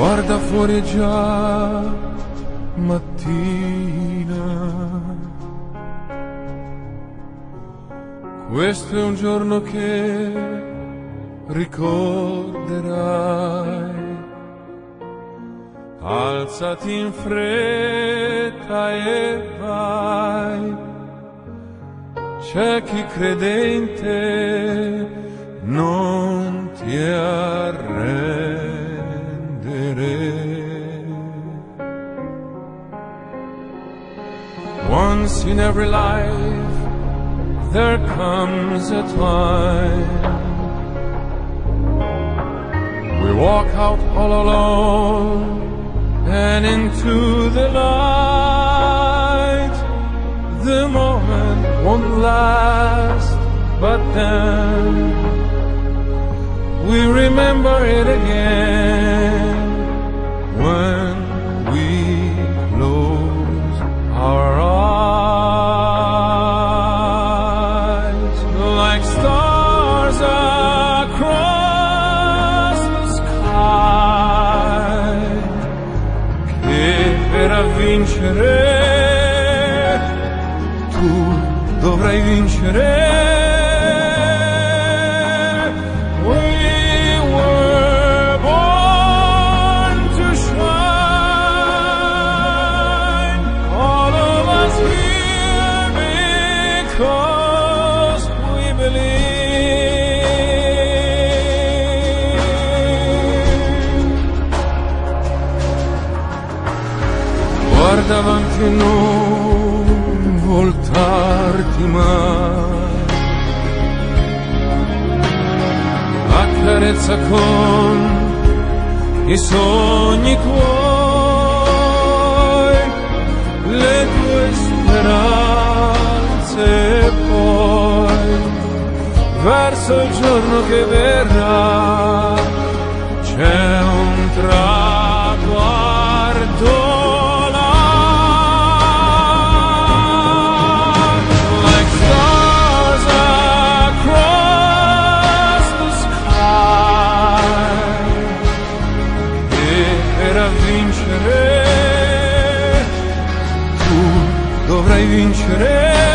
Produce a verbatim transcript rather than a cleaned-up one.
Guarda fuori, è già mattina. Questo è un giorno che ricorderai. Alzati in fretta e vai. C'è chi credente non ti arrendere. Once in every life there comes a time we walk out all alone and into the light. The moment won't last, but then we remember it again when we close our eyes. Like stars across the sky, che per vincere tu dovrai vincere. Davanti e non voltarti mai, accarezza con i sogni tuoi le tue speranze e poi verso il giorno che verrà c'è un traguardo. Dovrai vincere.